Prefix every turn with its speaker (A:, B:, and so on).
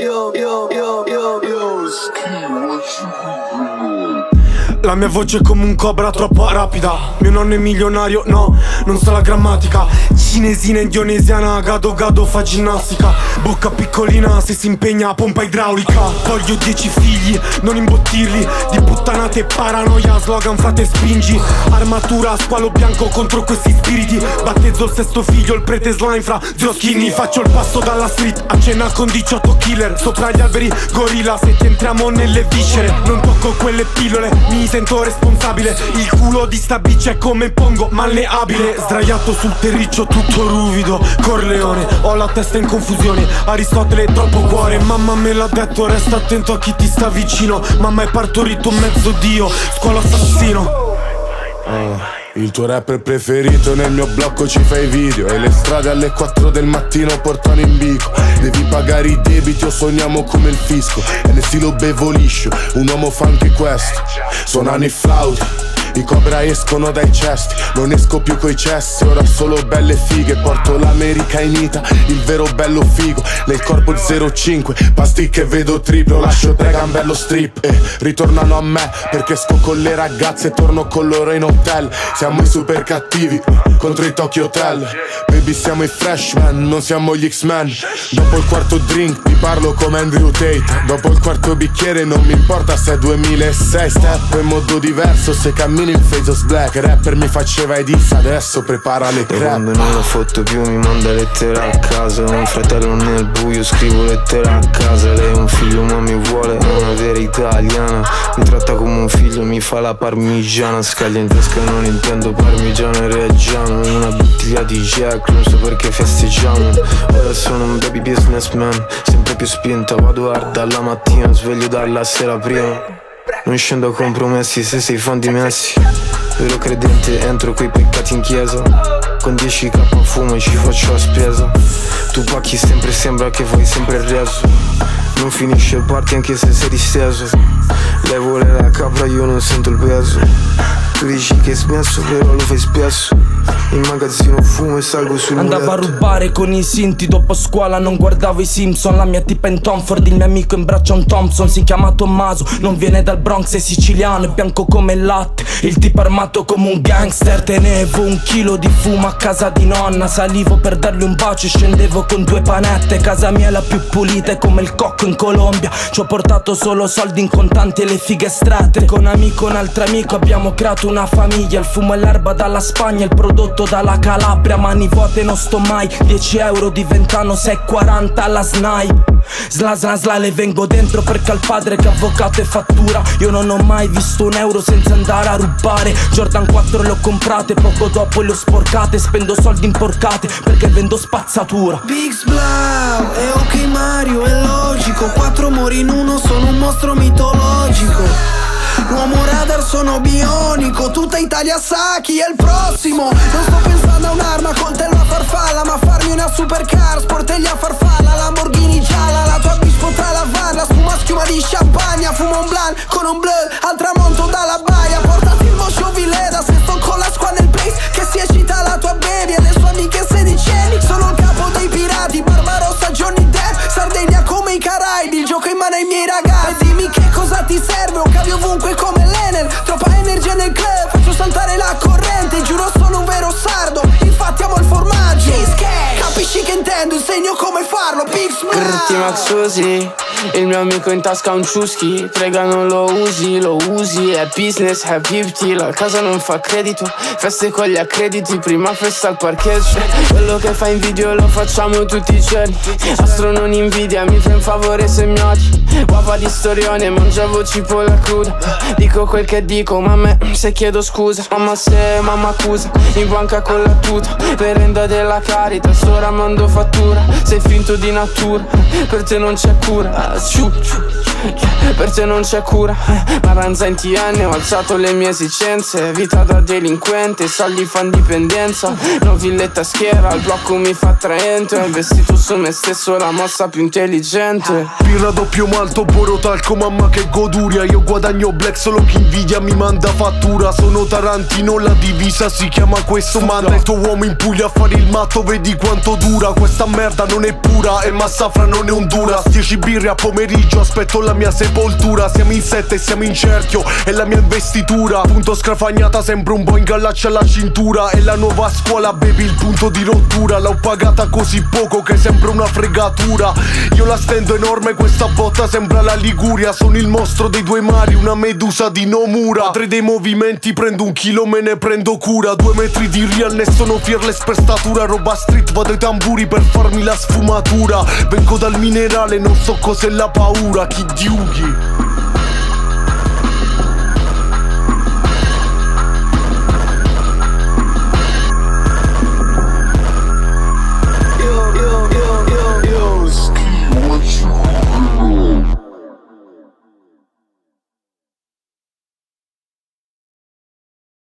A: La mia voce è come un cobra troppo rapida. Mio nonno è milionario, no, non sa la grammatica. Cinesina, indonesiana, gado gado fa ginnastica. Bocca piccolina, se si impegna pompa idraulica. Voglio 10 figli, non imbottirli. Di puttanate e paranoia, slogan frate spingi. Armatura, squalo bianco contro questi spiriti. Battezzo il sesto figlio, il prete slime fra zio skinny. Faccio il passo dalla street, a cena con 18 killer. Sopra gli alberi, gorilla, se ti entriamo nelle viscere. Non tocco quelle pillole, mi sento responsabile. Il culo di sta bitch è come pongo, malleabile. Sdraiato sul terriccio tutto ruvido, Corleone, ho la testa in confusione. Aristotele troppo cuore, mamma me l'ha detto. Resta attento a chi ti sta vicino. Mamma è partorito un mezzo dio, scuola assassino.
B: Il tuo rapper preferito nel mio blocco ci fai video. E le strade alle 4 del mattino portano in bico. Devi pagare i debiti o sogniamo come il fisco. E nel stilo bevo liscio, un uomo fa anche questo. Suonano i flauti, i cobra escono dai cesti. Non esco più coi cessi, ora solo belle fighe. Porto l'americanita, il vero bello figo. Nel corpo il 05, pasticche vedo triplo. Lascio tre gambello strip e ritornano a me, perché esco con le ragazze e torno con loro in hotel. Siamo i super cattivi contro i Tokyo Hotel. Baby siamo i freshman, non siamo gli X-Men. Dopo il quarto drink ti parlo come Andrew Tate. Dopo il quarto bicchiere non mi importa se è 2006. Step in modo diverso se cammini in Faces Black. Rapper mi faceva i diss, adesso prepara le crap.
C: E quando non la fotto più mi manda lettera a casa. Un fratello nel buio, scrivo lettera a casa. Lei è un figlio ma mi vuole, è una vera italiana. Mi tratta come un figlio, mi fa la parmigiana. Scaglia in tasca, non intendo parmigiano e reggiano. Una bottiglia di Jack, non so perché festeggiamo. Ora sono un baby businessman, sempre più spinta, vado hard dalla mattina, sveglio dalla sera prima. Non scendo a compromessi se sei fan di Messi. Vero credente, entro coi peccati in chiesa. Con 10k fumo e ci faccio la spesa. Tu pacchi sempre, sembra che vuoi sempre il reso. Non finisce il party anche se sei disteso. Lei vuole la capra, io non sento il peso. Tu dici che hai smesso, però lo fai spesso. In magazzino fumo e salgo sul muletto.
D: Andavo a rubare con i sinti, dopo scuola non guardavo i Simpson. La mia tipa in Tom Ford, il mio amico in braccio a un Thompson. Si chiama Tommaso, non viene dal Bronx, è siciliano, è bianco come il latte. Il tipo armato come un gangster. Tenevo 1 chilo di fumo a casa di nonna. Salivo per dargli un bacio e scendevo con 2 panette. Casa mia è la più pulita, è come il cocco in Colombia. Ci ho portato solo soldi in contanti e le fighe estratte. Con amico, un altro amico, abbiamo creato una famiglia. Il fumo e l'erba dalla Spagna, il prodotto dalla Calabria. Mani vuote non sto mai, 10 euro diventano 6,40 alla SNAI. Sla sla sla le vengo dentro perché al padre che avvocato e fattura. Io non ho mai visto 1 euro senza andare a rubare. Jordan 4 le ho comprate, poco dopo le ho sporcate. Spendo soldi imporcate perché vendo spazzatura.
E: Big Blau, è ok Mario, è logico. 4 mori in uno, sono un mostro mitologico. L'uomo radar sono bionico, tutta Italia sa chi è il prossimo. Non sto pensando a un'arma, coltello a farfalla, ma farmi una supercar, sportelli a farfalla, Lamborghini gialla, la tua bis potrà lavarla, spuma schiuma di champagne, fumo un blunt con un bleu, al tramonto dalla baia, portati il moscio Vileda, se sto con la squadra nel place, che si eccita la tua baby e le sue amiche sedicenni. Sono il capo dei pirati, Barbarossa, Johnny Depp, Sardegna come i Caraibi, il gioco in mano ai miei ragazzi. E dimmi che cosa ti serve, un cavio ovunque come l'Enel, troppa energia nel club, faccio saltare la corrente, giuro sono un vero sardo, infatti amo il formaggio. Cheesecake, capisci che intendo, insegno come farlo, Pix
F: Grtti Max Usi, il mio amico in tasca un Huschke. Prega non lo usi, è business, è beauty. La casa non fa credito, feste con gli accrediti, prima festa al parcheggio. Quello che fa in video lo facciamo tutti i giorni. Astro non invidia, mi fa un favore se mi odi. Guapa di storione, mangiavo cipolla cruda. Dico quel che dico, ma a me se chiedo scusa. Mamma se mamma accusa, in banca con la tuta. Merenda della carità, ora mando fattura. Sei finto di natura, per te non c'è cura. Per te non c'è cura, Maranza in TN, ho alzato le mie esigenze. Vita da delinquente, soldi fan dipendenza. No villetta schiera, il blocco mi fa attraente. Ho investito su me stesso, la mossa più intelligente.
A: Birra doppio malto, borotalco, mamma che goduria. Io guadagno black, solo chi invidia mi manda fattura. Sono Tarantino, la divisa si chiama questo. Manda il tuo uomo in Puglia a fare il matto, vedi quanto dura. Questa merda non è pura e Massafra non è Honduras. 10 birre a pomeriggio, aspetto la mia sepoltura. Siamo in 7 e siamo in cerchio, è la mia investitura. Punto scrafagnata, sembra un Boeing allaccia alla cintura. È la nuova scuola, baby, il punto di rottura. L'ho pagata così poco che sembra una fregatura. Io la stendo enorme, questa botta sembra la Liguria. Sono il mostro dei due mari, una medusa di Nomura. Padre dei movimenti, prendo un chilo, me ne prendo cura. 2 metri di real, ne sono fearless per statura. Roba street, vado ai tamburi per farmi la sfumatura. Vengo dal minerale, non so cos'è la paura. Chi Yugi.